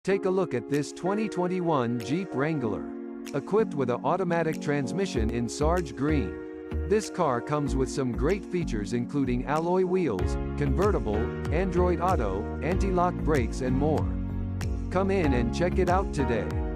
Take a look at this 2021 Jeep Wrangler. Equipped with an automatic transmission in Sarge Green. This car comes with some great features including alloy wheels, convertible, Android Auto, anti-lock brakes and more. Come in and check it out today.